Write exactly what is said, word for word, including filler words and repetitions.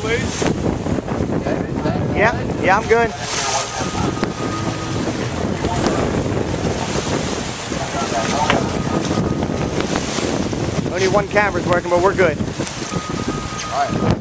please. Yeah, yeah, I'm good. Only one camera's working, but we're good. All right.